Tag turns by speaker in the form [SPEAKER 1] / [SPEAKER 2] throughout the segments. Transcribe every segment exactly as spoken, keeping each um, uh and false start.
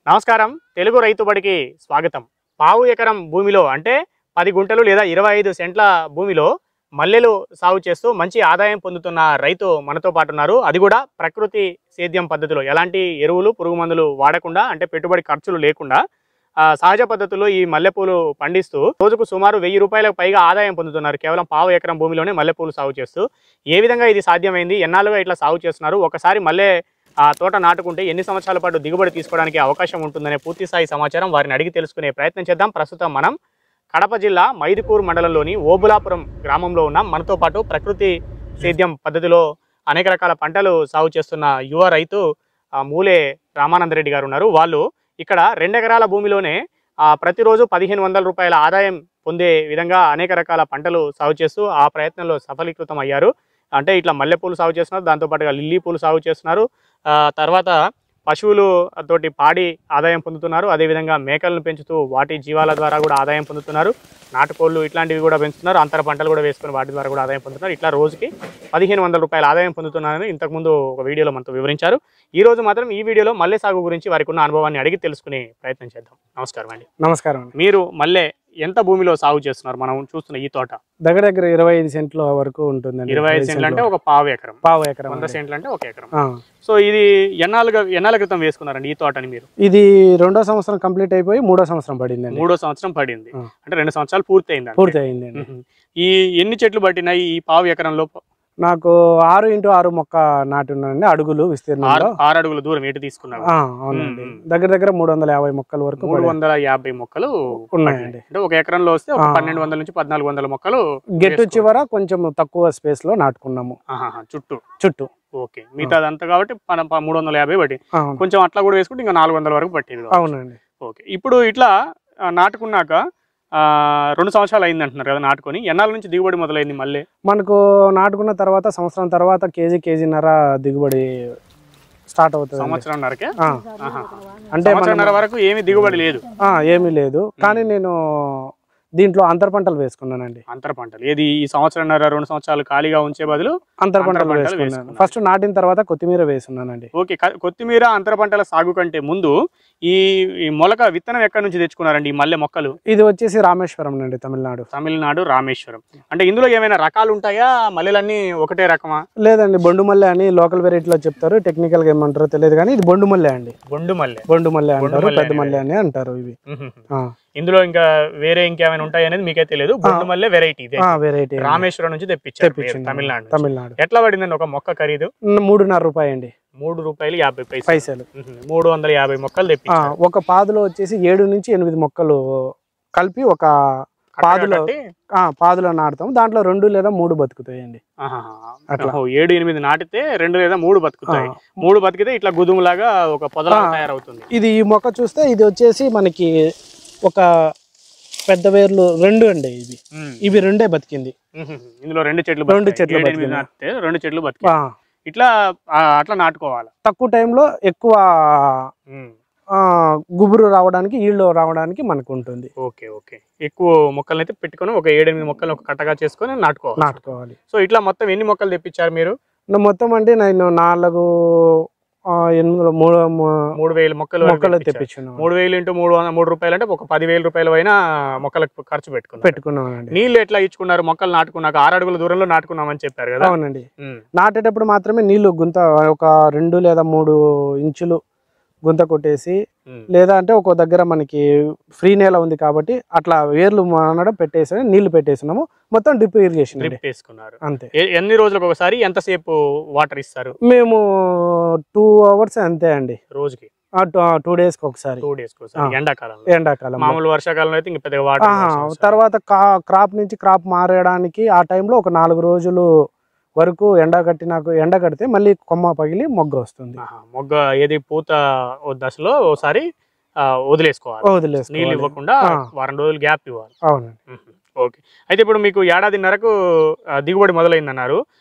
[SPEAKER 1] నమస్కారం తెలుగు రైతు బడికి స్వాగతం. పావు ఎకరం భూమిలో అంటే పది గుంటలు లేదా ఇరవై ఐదు సెంట్ల భూమిలో మల్లెలు సాగు చేస్తూ మంచి ఆదాయం పొందుతున్న రైతు మనతో పాటు ఉన్నారు. అది కూడా ప్రకృతి సేద్యం పద్ధతిలో, ఎలాంటి ఎరువులు పురుగు మందులు వాడకుండా, అంటే పెట్టుబడి ఖర్చులు లేకుండా సహజ పద్ధతుల్లో ఈ మల్లెపూలు పండిస్తూ రోజుకు సుమారు వెయ్యి రూపాయలకు పైగా ఆదాయం పొందుతున్నారు. కేవలం పావు ఎకరం భూమిలోనే మల్లెపూలు సాగు చేస్తూ. ఏ విధంగా ఇది సాధ్యమైంది, ఎన్నాళ్ళుగా ఇట్లా సాగు చేస్తున్నారు, ఒకసారి మల్లె ఆ తోట నాటుకుంటే ఎన్ని సంవత్సరాల పాటు దిగుబడి తీసుకోవడానికి అవకాశం ఉంటుందనే పూర్తి స్థాయి సమాచారం వారిని అడిగి తెలుసుకునే ప్రయత్నం చేద్దాం. ప్రస్తుతం మనం కడప జిల్లా మైదుకూరు మండలంలోని ఓబులాపురం గ్రామంలో ఉన్నాం. మనతో పాటు ప్రకృతి సేద్యం పద్ధతిలో అనేక రకాల పంటలు సాగు చేస్తున్న యువ రైతు మూలే రామానందరెడ్డి గారు ఉన్నారు. వాళ్ళు ఇక్కడ రెండెకరాల భూమిలోనే ప్రతిరోజు పదిహేను వందల రూపాయల ఆదాయం పొందే విధంగా అనేక రకాల పంటలు సాగు చేస్తూ ఆ ప్రయత్నంలో సఫలీకృతం అయ్యారు. అంటే ఇట్లా మల్లెపూలు సాగు చేస్తున్నారు, దాంతోపాటుగా లిల్లీ పూలు సాగు చేస్తున్నారు, తర్వాత పశువులు తోటి పాడి ఆదాయం పొందుతున్నారు, అదేవిధంగా మేకలను పెంచుతూ వాటి జీవాల ద్వారా కూడా ఆదాయం పొందుతున్నారు, నాటుకోళ్ళు ఇట్లాంటివి కూడా పెంచుతున్నారు, అంతర పంటలు కూడా వేసుకుని వాటి ద్వారా కూడా ఆదాయం పొందుతున్నారు. ఇట్లా రోజుకి పదిహేను వందల రూపాయల ఆదాయం పొందుతున్నారని ఇంతకుముందు ఒక వీడియోలో మనతో వివరించారు. ఈ రోజు మాత్రం ఈ వీడియోలో మల్లె సాగు గురించి వారికి ఉన్న అనుభవాన్ని అడిగి తెలుసుకునే ప్రయత్నం చేద్దాం. నమస్కారం అండి.
[SPEAKER 2] నమస్కారం అండి.
[SPEAKER 1] మీరు మల్లె ఎంత భూమిలో సాగు చేస్తున్నారు? మనం చూస్తున్న ఈ తోట
[SPEAKER 2] దగ్గర దగ్గర ఇరవై ఐదు సెంట్ల వరకు ఉంటుందండి.
[SPEAKER 1] ఇరవై ఐదు సెంట్లు అంటే ఒక పావు ఎకరం.
[SPEAKER 2] పావు ఎకరం.
[SPEAKER 1] వంద సెంట్లు అంటే ఒక ఎకరం. సో ఇది ఎన్నాళ్ళుగా ఎన్నాళ్ళ క్రితం వేసుకున్నారండి ఈ తోటని మీరు?
[SPEAKER 2] ఇది రెండో సంవత్సరం కంప్లీట్ అయిపోయి మూడో సంవత్సరం పడింది.
[SPEAKER 1] మూడో సంవత్సరం పడింది అంటే రెండు సంవత్సరాలు పూర్తి అయింది.
[SPEAKER 2] పూర్తి అయింది.
[SPEAKER 1] ఈ ఎన్ని చెట్లు పట్టినాయి ఈ పావు ఎకరంలో?
[SPEAKER 2] నాకు ఆరు ఇంటూ ఆరు మొక్క నాటున్నానండి. అడుగులు విస్తీర్ణంలో
[SPEAKER 1] ఆరు అడుగుల దూరం ఏంటి తీసుకున్నారు?
[SPEAKER 2] అవునండి. దగ్గర దగ్గర మూడు వందల యాభై మొక్కల వరకు
[SPEAKER 1] మూడు వందల యాభై మొక్కలు ఉన్నాయండి. అంటే ఒక ఎకరంలో వస్తే ఒక పన్నెండు వందల నుంచి పద్నాలుగు వందల మొక్కలు
[SPEAKER 2] గెట్టు చివర కొంచెం తక్కువ స్పేస్ లో నాటుకున్నాము.
[SPEAKER 1] చుట్టూ చుట్టూ
[SPEAKER 2] ఓకే.
[SPEAKER 1] మిగతా అంతా కాబట్టి మూడు వందల యాభై పట్టి కొంచెం అట్లా కూడా వేసుకుంటే ఇంకా నాలుగు వందల వరకు పట్టింది.
[SPEAKER 2] అవునండి.
[SPEAKER 1] ఓకే. ఇప్పుడు ఇట్లా నాటుకున్నాక రెండు సంవత్సరాలు అయింది అంటున్నారు కదా నాటుకొని, ఎన్నాళ్ళ నుంచి దిగుబడి మొదలైంది మళ్ళీ?
[SPEAKER 2] మనకు నాటుకున్న తర్వాత సంవత్సరం తర్వాత కేజీ కేజీన్నర దిగుబడి స్టార్ట్ అవుతుంది.
[SPEAKER 1] సంవత్సరంన్నరకే
[SPEAKER 2] అంటే
[SPEAKER 1] సంవత్సరంన్నర వరకు ఏమీ దిగుబడి లేదు?
[SPEAKER 2] ఏమీ లేదు. కానీ నేను దీంట్లో అంతర పంటలు వేసుకున్నానండి.
[SPEAKER 1] అంతర పంటలు ఏది? ఈ సంవత్సరంన్నర రెండు సంవత్సరాలు ఖాళీగా ఉంచే బదులు
[SPEAKER 2] అంతర పంటలు వేసుకున్నాను. ఫస్ట్ నాటిన తర్వాత కొత్తిమీర వేసుకున్నానండి.
[SPEAKER 1] ఓకే. కొత్తిమీర అంతర పంటల సాగు కంటే ముందు ఈ మొలక విత్తనం ఎక్కడి నుంచి తెచ్చుకున్నారండి ఈ మల్లె మొక్కలు?
[SPEAKER 2] ఇది వచ్చేసి రామేశ్వరం అండి, తమిళనాడు.
[SPEAKER 1] తమిళనాడు రామేశ్వరం. అంటే ఇందులో ఏమైనా రకాలు ఉంటాయా? మల్లెలన్నీ ఒకటే రకమా?
[SPEAKER 2] లేదండి, బొండు మల్లె అని లోకల్ వెరైటీలో చెప్తారు, టెక్నికల్ గా ఏమంటారో తెలియదు కానీ ఇది బొండు మల్లె అండి.
[SPEAKER 1] బొండు మల్లె
[SPEAKER 2] బొండు మల్లె అంటారు, పెద్ద మల్లె అని అంటారు ఇవి.
[SPEAKER 1] ఇందులో ఇంకా వేరే ఇంకేమైనా ఉంటాయి అనేది మీకే తెలియదు. బొండు మల్లె వెరైటీ
[SPEAKER 2] వెరైటీ
[SPEAKER 1] రామేశ్వరం నుంచి తెప్పించారు తమిళనాడు.
[SPEAKER 2] తమిళనాడు.
[SPEAKER 1] ఎట్లా పడిందండి ఒక మొక్క ఖరీదు?
[SPEAKER 2] మూడున్నర రూపాయి అండి.
[SPEAKER 1] మూడు రూపాయలు యాభై
[SPEAKER 2] పైసలు.
[SPEAKER 1] మూడు వందల యాభై మొక్కలు తెప్పించారు.
[SPEAKER 2] ఒక పాదులో వచ్చేసి ఏడు నుంచి ఎనిమిది మొక్కలు కలిపి ఒక పాదులో పాదులో నాటుతాం. దాంట్లో రెండు లేదా మూడు బతుకుతాయండి.
[SPEAKER 1] అట్లా ఏడు ఎనిమిది నాటితే రెండు లేదా మూడు బతుకుతాయి. మూడు బతికితే ఇట్లా గుదుములాగా ఒక పొదలా తయారవుతుంది.
[SPEAKER 2] ఇది ఈ మొక్క చూస్తే ఇది వచ్చేసి మనకి ఒక పెద్ద వేర్లు రెండు అండి. ఇవి ఇవి రెండే బతికింది.
[SPEAKER 1] ఇందులో రెండు చెట్లు
[SPEAKER 2] రెండు చెట్లు
[SPEAKER 1] నాటితే రెండు చెట్లు బతికి ఇట్లా అట్లా నాటుకోవాలి.
[SPEAKER 2] తక్కువ టైంలో ఎక్కువ గుబురు రావడానికి, ఈళ్ళు రావడానికి మనకు ఉంటుంది.
[SPEAKER 1] Okay okay. ఎక్కువ మొక్కలను అయితే పెట్టుకొని ఒక ఏడెనిమిది మొక్కలు ఒక కట్టగా చేసుకొని నాటుకోవాలి
[SPEAKER 2] నాటుకోవాలి
[SPEAKER 1] సో ఇట్లా మొత్తం ఎన్ని మొక్కలు తెప్పించారు మీరు?
[SPEAKER 2] మొత్తం అంటే నేను నాలుగు ఎనిమిది మూడు
[SPEAKER 1] మూడు వేల మొక్కలు
[SPEAKER 2] మొక్కలు తెప్పించాను.
[SPEAKER 1] మూడు వేలు ఇంటూ మూడు మూడు రూపాయలు అంటే ఒక పదివేల రూపాయలు అయినా మొక్కలకు ఖర్చు పెట్టుకున్నాను
[SPEAKER 2] పెట్టుకున్నామండి.
[SPEAKER 1] నీళ్లు ఎట్లా ఇచ్చుకున్నారు? మొక్కలు నాటుకున్నాక ఆరు అడుగుల దూరంలో నాటుకున్నామని చెప్పారు కదా?
[SPEAKER 2] అవునండి. నాటేటప్పుడు మాత్రమే నీళ్లు గుంత ఒక రెండు లేదా మూడు ఇంచులు గుంత కొట్టేసి, లేదా అంటే ఒక దగ్గర మనకి ఫ్రీ నేల ఉంది కాబట్టి అట్లా వేర్లు మానడం పెట్టేసి నీళ్లు పెట్టేసినాము. మొత్తం డ్రిప్ ఇరిగేషన్
[SPEAKER 1] వేసుకున్నారు
[SPEAKER 2] అంతే.
[SPEAKER 1] ఎన్ని రోజులకు ఒకసారి ఎంతసేపు వాటర్ ఇస్తారు?
[SPEAKER 2] మేము టూ అవర్స్ అంతే అండి రోజుకి. టూ డేస్ కి ఒకసారి.
[SPEAKER 1] టూ డేస్ ఎండాకాలం
[SPEAKER 2] ఎండాకాలం
[SPEAKER 1] మామూలు వర్షాకాలంలో అయితే ఇంకా పెద్దగా వాటర్.
[SPEAKER 2] తర్వాత క్రాప్ నుంచి క్రాప్ మారడానికి ఆ టైంలో ఒక నాలుగు రోజులు వరకు ఎండ కట్టి నాకు ఎండ కడితే మళ్ళీ కొమ్మ పగిలి మొగ్గ వస్తుంది.
[SPEAKER 1] మొగ్గ ఏది పూత దశలో ఒకసారి వదిలేసుకోవాలి.
[SPEAKER 2] వదిలేసి
[SPEAKER 1] నీళ్ళు ఇవ్వకుండా వారం రోజులు గ్యాప్ ఇవ్వాలి.
[SPEAKER 2] అవునండి.
[SPEAKER 1] ఓకే. అయితే ఇప్పుడు మీకు ఏడాదిన్నరకు దిగుబడి మొదలైందన్నారు.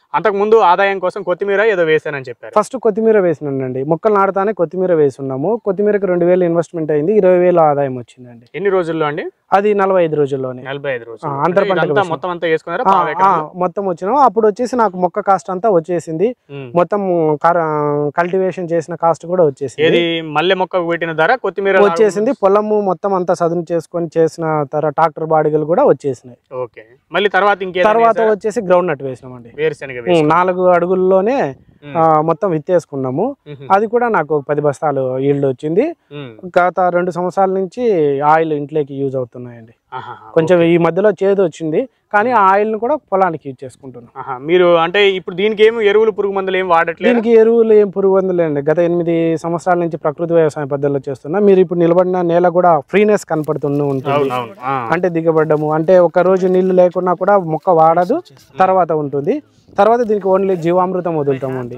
[SPEAKER 1] అంతకు ముందు ఆదాయం కోసం కొత్తిమీర ఏదో వేసానని చెప్పారు.
[SPEAKER 2] ఫస్ట్ కొత్తిమీర వేసినానండి, మొక్కలు నాటుతానే కొత్తిమీర వేసున్నాము. కొత్తిమీరకి రెండు వేలు ఇన్వెస్ట్మెంట్ అయింది, ఇరవై వేలు ఆదాయం వచ్చిందండి.
[SPEAKER 1] ఎన్ని రోజుల్లో అండి?
[SPEAKER 2] అది నలభై ఐదు రోజుల్లోనే.
[SPEAKER 1] నలభై ఐదు రోజులు
[SPEAKER 2] అంతర పంట
[SPEAKER 1] మొత్తం అంతా వేసుకున్నారా?
[SPEAKER 2] మొత్తం వచ్చినాము. అప్పుడు వచ్చేసి నాకు మొక్క కాస్ట్ అంతా వచ్చేసింది, మొత్తం కల్టివేషన్ చేసిన కాస్ట్ కూడా వచ్చేసింది.
[SPEAKER 1] మల్లె మొక్క పెట్టిన ధర కొత్తిమీర
[SPEAKER 2] వచ్చేసింది, పొలము మొత్తం అంతా సదును చేసుకొని చేసిన తర్వాత ట్రాక్టర్ బాడిగలు కూడా వచ్చేసినాయి.
[SPEAKER 1] ఓకే, మళ్ళీ తర్వాత ఇంకే
[SPEAKER 2] తర్వాత వచ్చేసి గ్రౌండ్ నట్ వేసినామండి.
[SPEAKER 1] వేరుశనగ
[SPEAKER 2] నాలుగు అడుగుల్లోనే మొత్తం విత్తేసుకున్నాము. అది కూడా నాకు పది బస్తాలు ఈల్డ్ వచ్చింది. గత రెండు సంవత్సరాల నుంచి ఆయిల్ ఇంట్లోకి యూజ్ అవుతున్నాయండి. కొంచెం ఈ మధ్యలో చేదు వచ్చింది, కానీ ఆ ఆయిల్ ని కూడా పొలానికి యూజ్ చేసుకుంటున్నాం.
[SPEAKER 1] మీరు అంటే ఇప్పుడు దీనికి ఏమి ఎరువులు పురుగు మందులు ఏం వాడట్లేదు?
[SPEAKER 2] దీనికి ఎరువులు ఏం పురుగు మందులు అండి. గత ఎనిమిది సంవత్సరాల నుంచి ప్రకృతి వ్యవసాయ పద్ధతిలో చేస్తున్నా. మీరు ఇప్పుడు నిలబడిన నేల కూడా ఫ్రీనెస్ కనపడుతూ ఉంటుంది, అంటే దిగబడ్డము, అంటే ఒక రోజు నీళ్లు లేకున్నా కూడా మొక్క వాడదు, తర్వాత ఉంటుంది. తర్వాత దీనికి ఓన్లీ జీవామృతం వదులుతామండి.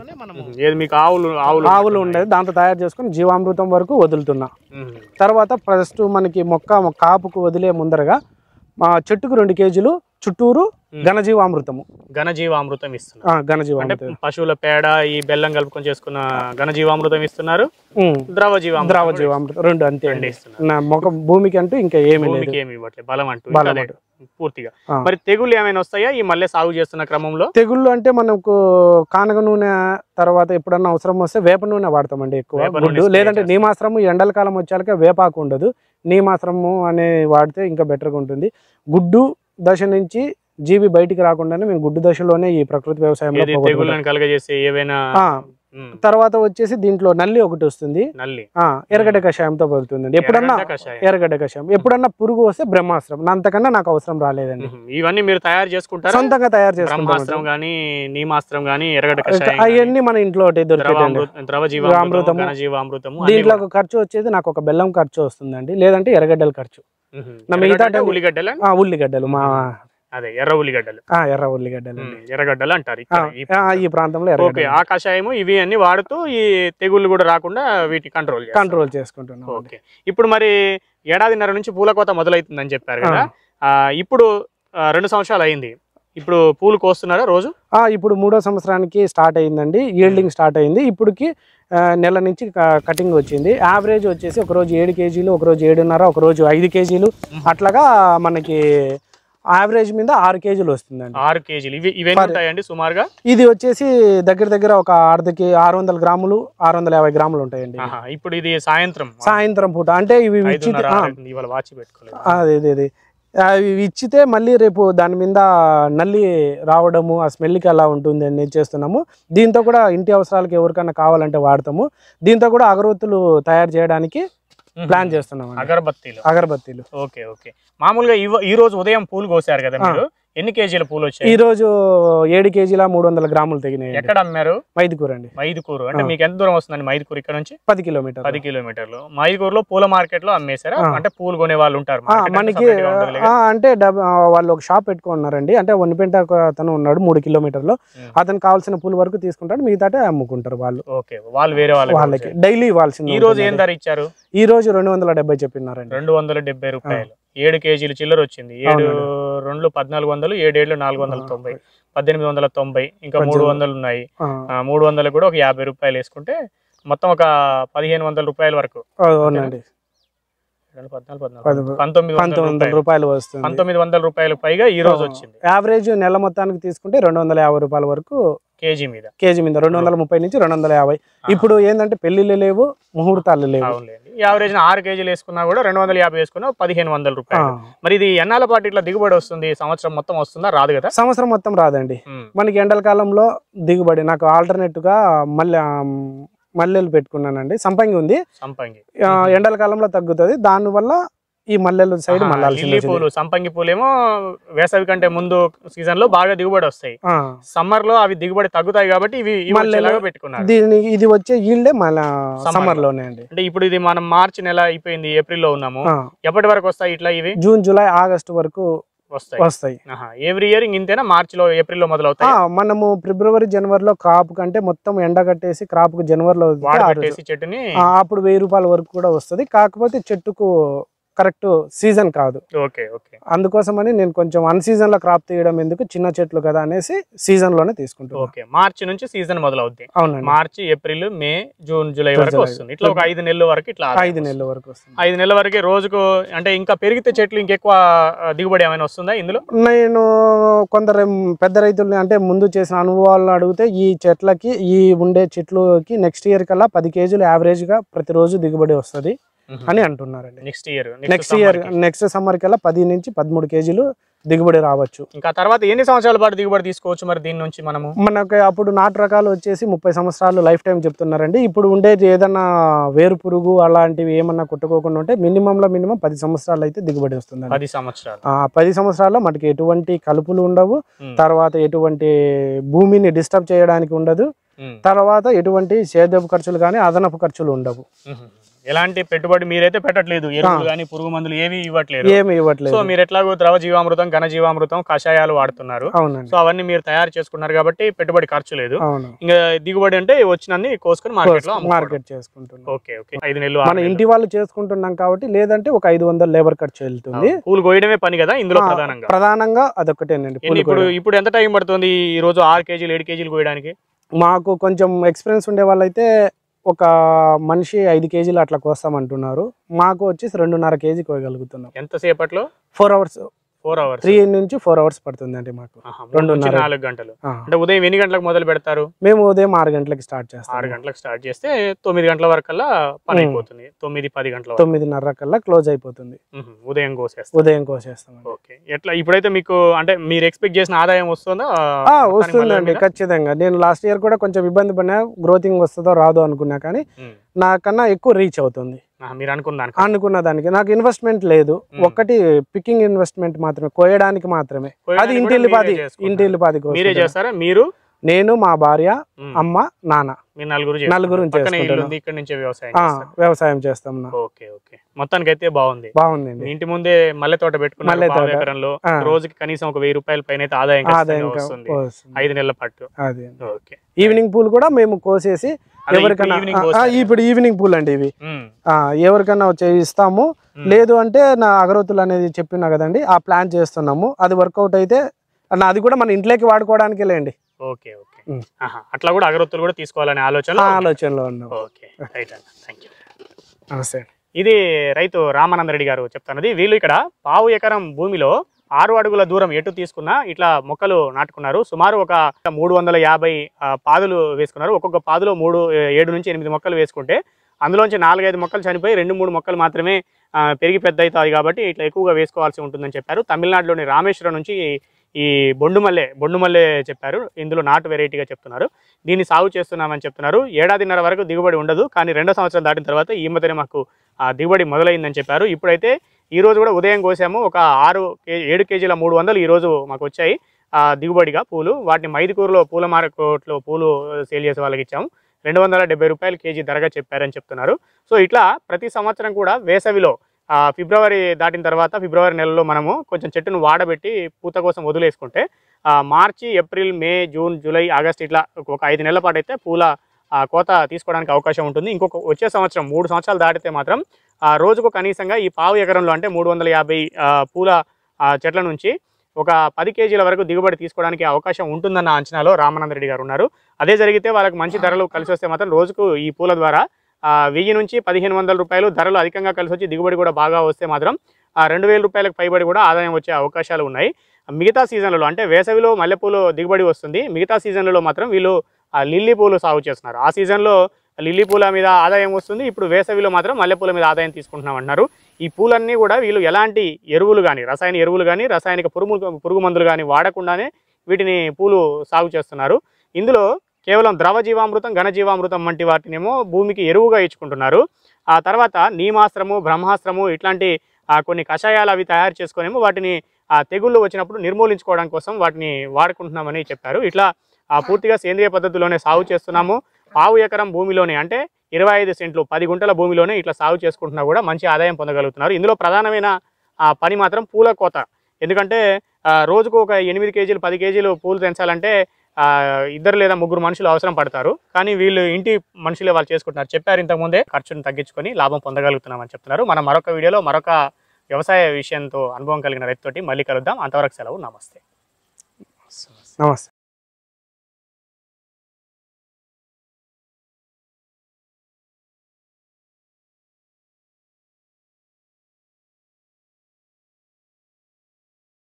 [SPEAKER 2] ఆవులు ఉండేది దాంతో తయారు చేసుకుని జీవామృతం వరకు వదులుతున్నా. తర్వాత ఫస్ట్ మనకి మొక్క కాపుకు వదిలే ముందరగా చెట్టుకు రెండు కేజీలు చుట్టూరు ఘనజీవామృతము
[SPEAKER 1] ఘనజీవామృతం ఇస్తున్నారు.
[SPEAKER 2] ఘనజీవామృతం
[SPEAKER 1] పశువుల పేడ ఈ బెల్లం కలుపుకొని చేసుకున్న ఘనజీవామృతం ఇస్తున్నారు. ద్రవ జీవా
[SPEAKER 2] ద్రవ జీవామృతం రెండు అంతే అండి. మొక్క భూమికి అంటూ ఇంకా ఏమి
[SPEAKER 1] ఏమి ఇవ్వట్లేదు, బలం అంటూ పూర్తిగా. మరి తెగుళ్ళు ఏమైనా వస్తాయా ఈ మళ్ళీ సాగు చేస్తున్న క్రమంలో?
[SPEAKER 2] తెగుళ్ళు అంటే మనకు కానగ నూనె, తర్వాత ఎప్పుడన్నా అవసరం వస్తే వేప నూనె వాడతామండి ఎక్కువ. గుడ్డు లేదంటే నీమాశ్రము, ఎండల కాలం వచ్చాక వేపాకు ఉండదు, నీమాశ్రము అనే వాడితే ఇంకా బెటర్గా ఉంటుంది. గుడ్డు దశ నుంచి జీవి బయటికి రాకుండానే మేము గుడ్డు దశలోనే ఈ ప్రకృతి వ్యవసాయంలో
[SPEAKER 1] తెగుళ్ళని కలగజేసే ఏవైనా.
[SPEAKER 2] తర్వాత వచ్చేసి దీంట్లో నల్లి ఒకటి వస్తుంది, ఎర్రగడ్డ కషాయంతో పడుతుందండి. ఎప్పుడన్నా ఎర్రగడ్డ కషాయం, ఎప్పుడన్నా పురుగు వస్తే బ్రహ్మాస్త్రం. అంతకన్నా నాకు అవసరం రాలేదండి.
[SPEAKER 1] ఇవన్నీ మీరు తయారు చేసుకుంటారు?
[SPEAKER 2] సొంతంగా తయారు చేసుకుంటాం.
[SPEAKER 1] బ్రహ్మాస్త్రం గానీ, నీమాస్త్రం గానీ, ఎర్రగడ్డ కషాయం
[SPEAKER 2] అవన్నీ మన ఇంట్లో దొరుకుతాయి. దీంట్లో ఖర్చు వచ్చేది నాకు ఒక బెల్లం ఖర్చు వస్తుందండి, లేదంటే ఎర్రగడ్డల ఖర్చు. మిగతా
[SPEAKER 1] ఉల్లిగడ్డలు
[SPEAKER 2] ఉల్లిగడ్డలు మా
[SPEAKER 1] అదే ఎర్ర ఉల్లిగడ్డలు
[SPEAKER 2] ఎర్ర ఉల్లిగడ్డలు
[SPEAKER 1] ఎర్రగడ్డలు అంటారు
[SPEAKER 2] ఈ ప్రాంతంలో.
[SPEAKER 1] ఆ కషాయము ఇవి అన్ని వాడుతూ ఈ తెగుళ్ళు కూడా రాకుండా వీటి కంట్రోల్
[SPEAKER 2] కంట్రోల్ చేసుకుంటున్నాం.
[SPEAKER 1] ఓకే, ఇప్పుడు మరి ఏడాదిన్నర నుంచి పూల కోత మొదలవుతుందని చెప్పారు కదా, ఇప్పుడు రెండు సంవత్సరాలు అయింది, ఇప్పుడు పూలు కోస్తున్నారా రోజు?
[SPEAKER 2] ఇప్పుడు మూడో సంవత్సరానికి స్టార్ట్ అయిందండి, ఈల్డింగ్ స్టార్ట్ అయింది. ఇప్పటికి నెల నుంచి కటింగ్ వచ్చింది. యావరేజ్ వచ్చేసి ఒకరోజు ఏడు కేజీలు, ఒకరోజు ఏడున్నర, ఒకరోజు ఐదు కేజీలు, అట్లాగా మనకి యావరేజ్ మీద ఆరు కేజీలు వస్తుందండి.
[SPEAKER 1] ఆరు కేజీలు ఇవి ఇవన్నీ ఉంటాయండి సుమారుగా?
[SPEAKER 2] ఇది వచ్చేసి దగ్గర దగ్గర ఒక అర్ధకి ఆరు వందల గ్రాములు ఆరు వందల యాభై గ్రాములు ఉంటాయండి.
[SPEAKER 1] ఇప్పుడు ఇది సాయంత్రం
[SPEAKER 2] సాయంత్రం పూట అంటే ఇవి అదే అదే అవి ఇచ్చితే మళ్ళీ రేపు దాని మీద నల్లి రావడము, ఆ స్మెల్కి అలా ఉంటుంది అని చేస్తున్నాము. దీంతో కూడా ఇంటి అవసరాలకు ఎవరికైనా కావాలంటే వాడతాము. దీంతో కూడా అగరబత్తులు తయారు చేయడానికి ప్లాన్ చేస్తున్నాం.
[SPEAKER 1] అగరబత్తీలు
[SPEAKER 2] అగరబత్తీలు
[SPEAKER 1] ఓకే ఓకే. మామూలుగా ఈ రోజు ఉదయం పూలు కోసారు కదా మీరు, ఎన్ని కేజీల పూలు వచ్చాయి?
[SPEAKER 2] ఈ రోజు ఏడు కేజీల మూడు వందల గ్రాములు తెగినాయి.
[SPEAKER 1] ఎక్కడ అమ్మారు?
[SPEAKER 2] మైదుకూరు అండి.
[SPEAKER 1] మైదుకూరు అంటే మీకు ఎంత దూరం వస్తుందండి మైదుకూరు ఇక్కడ నుంచి?
[SPEAKER 2] పది కిలోమీటర్ పది
[SPEAKER 1] కిలోమీటర్లు. మైదుకూరులో పూల మార్కెట్ లో అమ్మేశారా? అంటే పూలు కొనే వాళ్ళు ఉంటారు
[SPEAKER 2] మనకి, అంటే వాళ్ళు ఒక షాప్ పెట్టుకున్నారండి. అంటే వన్నిపేట అతను ఉన్నాడు మూడు కిలోమీటర్లు, అతను కావాల్సిన పూల వరకు తీసుకుంటాడు, మిగతాటే అమ్ముకుంటారు వాళ్ళు.
[SPEAKER 1] ఓకే, వాళ్ళు వేరే వాళ్ళు వాళ్ళకి
[SPEAKER 2] డైలీ ఇవ్వాల్సింది.
[SPEAKER 1] ఈ రోజు ఏం ధర ఇచ్చారు?
[SPEAKER 2] ఈ రోజు రెండు వందల డెబ్బై చెప్పినారండి.
[SPEAKER 1] రెండు వందల డెబ్బై రూపాయలు. ఏడు కేజీలు చిల్లర వచ్చింది. ఏడు రెండు పద్నాలుగు వందలు, ఏడేళ్ళు నాలుగు వందల తొంభై, పద్దెనిమిది వందల తొంభై, ఇంకా మూడు వందలు ఉన్నాయి. మూడు వందలు కూడా ఒక యాభై రూపాయలు వేసుకుంటే మొత్తం ఒక పదిహేను వందల రూపాయల వరకు పంతొమ్మిది వందల
[SPEAKER 2] రూపాయలు వస్తుంది.
[SPEAKER 1] పంతొమ్మిది వందల రూపాయలు పైగా ఈ రోజు వచ్చింది.
[SPEAKER 2] యావరేజ్ నెల మొత్తానికి తీసుకుంటే రెండు వందల యాభై రూపాయల వరకు
[SPEAKER 1] కేజీ మీద
[SPEAKER 2] కేజీ మీద రెండు వందల ముప్పై నుంచి రెండు వందల యాభై. ఇప్పుడు ఏంటంటే పెళ్లిళ్ళు లేవు, ముహూర్తాలు లేవు.
[SPEAKER 1] యావరేజ్ ఆరు కేజీలు వేసుకున్నా కూడా రెండు వందల యాభై వేసుకున్నా పదిహేను వందల రూపాయలు. మరి ఇది ఎన్నాళ్ళ పాటు ఇట్లా దిగుబడి వస్తుంది? సంవత్సరం మొత్తం వస్తుందా? రాదు కదా.
[SPEAKER 2] సంవత్సరం మొత్తం రాదండి మనకి. ఎండల కాలంలో దిగుబడి నాకు ఆల్టర్నేట్ గా మళ్ళీ మల్లెలు పెట్టుకున్నానండి. సంపంగి ఉంది,
[SPEAKER 1] సంపంగి
[SPEAKER 2] ఎండల కాలంలో తగ్గుతుంది, దానివల్ల ఈ మల్లెలు సైడ్ మళ్ళీ
[SPEAKER 1] పూలు సంపంగి పూలు ఏమో వేసవి కంటే ముందు సీజన్ లో బాగా దిగుబడి వస్తాయి, సమ్మర్ లో అవి దిగుబడి తగ్గుతాయి కాబట్టి ఇవి పెట్టుకున్నారు.
[SPEAKER 2] దీని ఇది వచ్చే ఈల్డే మళ్ళీ సమ్మర్ లోనే అండి.
[SPEAKER 1] అంటే ఇప్పుడు ఇది మనం మార్చి నెల అయిపోయింది, ఏప్రిల్ లో ఉన్నాము, ఎప్పటి వరకు వస్తాయి ఇట్లా? ఇవి
[SPEAKER 2] జూన్ జూలై ఆగస్టు వరకు వస్తాయి వస్తాయి
[SPEAKER 1] ఎవ్రీ ఇయర్ ఇంతేనా? మార్చి లో ఏప్రిల్ లో మొదలవుతాయి.
[SPEAKER 2] మనము ఫిబ్రవరి జనవరిలో క్రాప్ కంటే మొత్తం ఎండ కట్టేసి క్రాప్ కు జనవరిలో
[SPEAKER 1] చెట్టుని
[SPEAKER 2] అప్పుడు వెయ్యి రూపాయల వరకు కూడా వస్తుంది. కాకపోతే చెట్టుకు కరెక్ట్ సీజన్ కాదు.
[SPEAKER 1] Okay okay.
[SPEAKER 2] అందుకోసమని నేను కొంచెం అన్ సీజన్ లో క్రాప్ తీయడం ఎందుకు, చిన్న చెట్లు కదా అనేసి సీజన్ లోనే తీసుకుంటాను.
[SPEAKER 1] ఓకే, మార్చి నుంచి సీజన్ మొదలవుద్ది.
[SPEAKER 2] అవునండి.
[SPEAKER 1] March, April, May, June, July వరకు వస్తుంది. ఇట్లా ఒక ఐదు నెలల వరకు ఇట్లా
[SPEAKER 2] ఐదు నెలల వరకు వస్తుంది.
[SPEAKER 1] ఐదు నెలల వరకు రోజుకు అంటే ఇంకా పెరిగితే చెట్లు ఇంకెక్కువ దిగుబడి ఏమైనా వస్తుందా ఇందులో?
[SPEAKER 2] నేను కొందరు పెద్ద రైతుల్ని అంటే ముందు చేసిన అనుభవాలను అడిగితే ఈ చెట్లకి ఈ ఉండే చెట్లుకి నెక్స్ట్ ఇయర్ కల్లా పది కేజీలు యావరేజ్ గా ప్రతిరోజు దిగుబడి వస్తుంది అని అంటున్నారండి.
[SPEAKER 1] Next year
[SPEAKER 2] next year next summer కల్లా పది నుంచి పదమూడు కేజీలు దిగుబడి రావచ్చు.
[SPEAKER 1] ఇంకా తర్వాత ఎన్ని సంవత్సరాల పాటు దిగుబడి తీసుకోవచ్చు మరి దీని నుంచి మనము?
[SPEAKER 2] మనకి అప్పుడు నాటు రకాలు వచ్చేసి ముప్పై సంవత్సరాలు లైఫ్ టైం చెప్తున్నారండి. ఇప్పుడు ఉండేది ఏదన్నా వేరు పురుగు అలాంటివి ఏమన్నా కుట్టుకోకుండా ఉంటే మినిమం లో మినిమం పది సంవత్సరాలు అయితే దిగుబడి వస్తుంది.
[SPEAKER 1] పది సంవత్సరాలు
[SPEAKER 2] పది సంవత్సరాల్లో మనకి ఎటువంటి కలుపులు ఉండవు, తర్వాత ఎటువంటి భూమిని డిస్టర్బ్ చేయడానికి ఉండదు, తర్వాత ఎటువంటి సేద్యపు ఖర్చులు కానీ అదనపు ఖర్చులు ఉండవు.
[SPEAKER 1] ఎలాంటి పెట్టుబడి మీరైతే పెట్టట్లేదు, ఎరువులు కానీ పురుగు మందులు ఏవి ఇవ్వట్లేదు.
[SPEAKER 2] ఏమి ఇవ్వట్లేదు.
[SPEAKER 1] సో మీరు ఎట్లాగో ద్రవ జీవామృతం, ఘన జీవామృతం, కషాయాలు వాడుతున్నారు.
[SPEAKER 2] అవునండి.
[SPEAKER 1] సో అవన్నీ మీరు తయారు చేసుకున్నారు కాబట్టి పెట్టుబడి ఖర్చు లేదు.
[SPEAKER 2] అవును.
[SPEAKER 1] ఇంకా దిగుబడి అంటే వచ్చినన్ని కోసుకొని మార్కెట్ లో
[SPEAKER 2] మార్కెట్ చేసుకుంటున్నాం.
[SPEAKER 1] Okay okay. ఐదు నెలలు
[SPEAKER 2] మన ఇంటి వాళ్ళు చేసుకుంటున్నాం కాబట్టి, లేదంటే ఒక ఐదు వందల లేబర్ ఖర్చు వెళ్తుంది.
[SPEAKER 1] పూలు కోయడమే పని కదా ఇందులో ప్రధానంగా?
[SPEAKER 2] ప్రధానంగా అదొకటేనండి.
[SPEAKER 1] ఇప్పుడు ఇప్పుడు ఎంత టైం పడుతుంది ఈ రోజు ఆరు కేజీలు ఏడు కేజీలు కోయడానికి?
[SPEAKER 2] మాకు కొంచెం ఎక్స్పీరియన్స్ ఉండే వాళ్ళైతే ఒక మనిషి ఐదు కేజీలు అట్లా కోస్తామంటున్నారు. మాకు వచ్చేసి రెండున్నర కేజీ కోయగలుగుతున్నాం.
[SPEAKER 1] ఎంతసేపట్లో?
[SPEAKER 2] Four hours
[SPEAKER 1] four hours
[SPEAKER 2] three నుంచి ఫోర్ అవర్స్ పడుతుంది అండి మాకు.
[SPEAKER 1] రెండున్నర నాలుగు గంటలు. అంటే ఉదయం ఎన్ని గంటలకు మొదలు పెడతారు?
[SPEAKER 2] మేము ఉదయం ఆరు గంటలకు స్టార్ట్ చేస్తాం.
[SPEAKER 1] ఆరు గంటలకు స్టార్ట్ చేస్తే తొమ్మిది గంటల వరకల్లా పని అయిపోతుంది. తొమ్మిది పది గంటల
[SPEAKER 2] తొమ్మిదిన్నర కల్లా క్లోజ్ అయిపోతుంది.
[SPEAKER 1] ఉదయం కోసేస్తాం.
[SPEAKER 2] ఉదయం కోసేస్తాం.
[SPEAKER 1] ఓకే. ఎట్లా ఇప్పుడైతే మీకు అంటే మీరు ఎక్స్పెక్ట్ చేసిన ఆదాయం వస్తుందా?
[SPEAKER 2] వస్తుందండి ఖచ్చితంగా. నేను లాస్ట్ ఇయర్ కూడా కొంచెం ఇబ్బంది పడినా, గ్రోతింగ్ వస్తుందో రాదో అనుకున్నా, కానీ నాకన్నా ఎక్కువ రీచ్ అవుతుంది.
[SPEAKER 1] మీరు అనుకున్న
[SPEAKER 2] అనుకున్న దానికి నాకు ఇన్వెస్ట్మెంట్ లేదు. ఒక్కటి పికింగ్ ఇన్వెస్ట్మెంట్ మాత్రమే, కోయడానికి మాత్రమే. అది ఇంటిల్లిపాది ఇంటిల్లిపాది
[SPEAKER 1] మీరే చేస్తారా? మీరు,
[SPEAKER 2] నేను, మా భార్య, అమ్మ, నాన్న
[SPEAKER 1] నలుగురు
[SPEAKER 2] నలుగురు వ్యవసాయం చేస్తాం.
[SPEAKER 1] Okay okay. మొత్తానికి అయితే బాగుంది.
[SPEAKER 2] బాగుంది.
[SPEAKER 1] ఇంటి ముందే మల్లె తోట పెట్టుకున్నారు. ఎకరంలో రోజుకి కనీసం ఒక వెయ్యి రూపాయల పైన అయితే ఆదాయం వస్తుంది ఐదు నెలల పాటు. ఓకే.
[SPEAKER 2] ఈవినింగ్ పూల్ కూడా మేము కోసేసి ఎవరికైనా, ఇప్పుడు ఈవినింగ్ పూల్ అండి ఇవి, ఎవరికైనా వచ్చే ఇస్తాము. లేదు అంటే నా అగరొత్తులు అనేది చెప్పినా కదండి, ఆ ప్లాన్ చేస్తున్నాము. అది వర్కౌట్ అయితే అది కూడా మన ఇంట్లోకి వాడుకోవడానికి లేండి.
[SPEAKER 1] Okay okay. అట్లా కూడా అగరొత్తులు కూడా తీసుకోవాలనే ఆలోచన
[SPEAKER 2] ఆలోచనలో ఉన్నాం.
[SPEAKER 1] ఓకే రైట్ అన్న, థ్యాంక్ యూ. నమస్తే. ఇది రైతు రామానందరెడ్డి గారు చెప్తున్నది. వీళ్ళు ఇక్కడ పావు ఎకరం భూమిలో ఆరు అడుగుల దూరం ఎటు తీసుకున్నా ఇట్లా మొక్కలు నాటుకున్నారు. సుమారు ఒక మూడు వందల యాభై పాదులు వేసుకున్నారు. ఒక్కొక్క పాదులో మూడు ఏడు నుంచి ఎనిమిది మొక్కలు వేసుకుంటే అందులోంచి నాలుగైదు మొక్కలు చనిపోయి రెండు మూడు మొక్కలు మాత్రమే పెరిగి పెద్ద అవుతాయి కాబట్టి ఇట్లా ఎక్కువగా వేసుకోవాల్సి ఉంటుందని చెప్పారు. తమిళనాడులోని రామేశ్వరం నుంచి ఈ బొండుమల్లె బొండుమల్లె చెప్పారు. ఇందులో నాటు వెరైటీగా చెప్తున్నారు. దీన్ని సాగు చేస్తున్నామని చెప్తున్నారు. ఏడాదిన్నర వరకు దిగుబడి ఉండదు, కానీ రెండో సంవత్సరం దాటిన తర్వాత ఈ మధ్యనే మాకు దిగుబడి మొదలైందని చెప్పారు. ఇప్పుడైతే ఈ రోజు కూడా ఉదయం కోసాము. ఒక ఆరు కేజీ ఏడు కేజీల మూడు వందలు ఈరోజు మాకు వచ్చాయి దిగుబడిగా పూలు. వాటిని మైదుకూరులో పూల మార్కెట్లో పూలు సేల్ చేసే వాళ్ళకి ఇచ్చాము. రెండు వందల డెబ్బై రూపాయలు కేజీ ధరగా చెప్పారని చెప్తున్నారు. సో ఇట్లా ప్రతి సంవత్సరం కూడా వేసవిలో ఫిబ్రవరి దాటిన తర్వాత ఫిబ్రవరి నెలలో మనము కొంచెం చెట్టును వాడబెట్టి పూత కోసం వదిలేసుకుంటే March, April, May, June, July, August ఇట్లా ఒక ఐదు నెలల పాటు అయితే పూల కోత తీసుకోవడానికి అవకాశం ఉంటుంది. ఇంకొక వచ్చే సంవత్సరం మూడు సంవత్సరాలు దాటితే మాత్రం రోజుకు కనీసంగా ఈ పావు ఎకరంలో అంటే మూడు వందల యాభై పూల చెట్ల నుంచి ఒక పది కేజీల వరకు దిగుబడి తీసుకోవడానికి అవకాశం ఉంటుందన్న అంచనాలో రామానందరెడ్డి గారు ఉన్నారు. అదే జరిగితే వాళ్ళకి మంచి ధరలు కలిసి వస్తే మాత్రం రోజుకు ఈ పూల ద్వారా వెయ్యి నుంచి పదిహేను వందల రూపాయలు ధరలు అధికంగా కలిసి వచ్చి దిగుబడి కూడా బాగా వస్తే మాత్రం రెండు వేల రూపాయలకు పైబడి కూడా ఆదాయం వచ్చే అవకాశాలు ఉన్నాయి. మిగతా సీజన్లలో అంటే వేసవిలో మల్లెపూలు దిగుబడి వస్తుంది. మిగతా సీజన్లలో మాత్రం వీళ్ళు లిల్లీ పూలు సాగు చేస్తున్నారు. ఆ సీజన్లో లిల్లీ పూల మీద ఆదాయం వస్తుంది. ఇప్పుడు వేసవిలో మాత్రం మల్లెపూల మీద ఆదాయం తీసుకుంటున్నాం అంటున్నారు. ఈ పూలన్నీ కూడా వీళ్ళు ఎలాంటి ఎరువులు కానీ రసాయన ఎరువులు కానీ రసాయనిక పురుగు పురుగు మందులు కానీ వాడకుండానే వీటిని పూలు సాగు చేస్తున్నారు. ఇందులో కేవలం ద్రవ జీవామృతం, ఘన జీవామృతం వంటి వాటినేమో భూమికి ఎరువుగా ఇచ్చుకుంటున్నారు. ఆ తర్వాత నీమాస్త్రము, బ్రహ్మాస్త్రము ఇట్లాంటి కొన్ని కషాయాలు అవి తయారు చేసుకునేమో వాటిని తెగుళ్ళు వచ్చినప్పుడు నిర్మూలించుకోవడం కోసం వాటిని వాడుకుంటున్నామని చెప్పారు. ఇట్లా పూర్తిగా సేంద్రియ పద్ధతిలోనే సాగు చేస్తున్నాము. పావు ఎకరం భూమిలోనే అంటే ఇరవై ఐదు సెంట్లు పది గుంటల భూమిలోనే ఇట్లా సాగు చేసుకుంటున్నా కూడా మంచి ఆదాయం పొందగలుగుతున్నారు. ఇందులో ప్రధానమైన పని మాత్రం పూల కోత. ఎందుకంటే రోజుకు ఒక ఎనిమిది కేజీలు పది కేజీలు పూలు తెంచాలంటే ఇద్దరు లేదా ముగ్గురు మనుషులు అవసరం పడతారు. కానీ వీళ్ళు ఇంటి మనుషులే వాళ్ళు చేసుకుంటున్నారు. చెప్పారు ఇంతకుముందే ఖర్చును తగ్గించుకొని లాభం పొందగలుగుతున్నామని చెప్తున్నారు. మనం మరొక వీడియోలో మరొక వ్యవసాయ విషయంతో అనుభవం కలిగిన రైతుతోటి మళ్ళీ కలుద్దాం. అంతవరకు సెలవు. నమస్తే.
[SPEAKER 2] నమస్తే.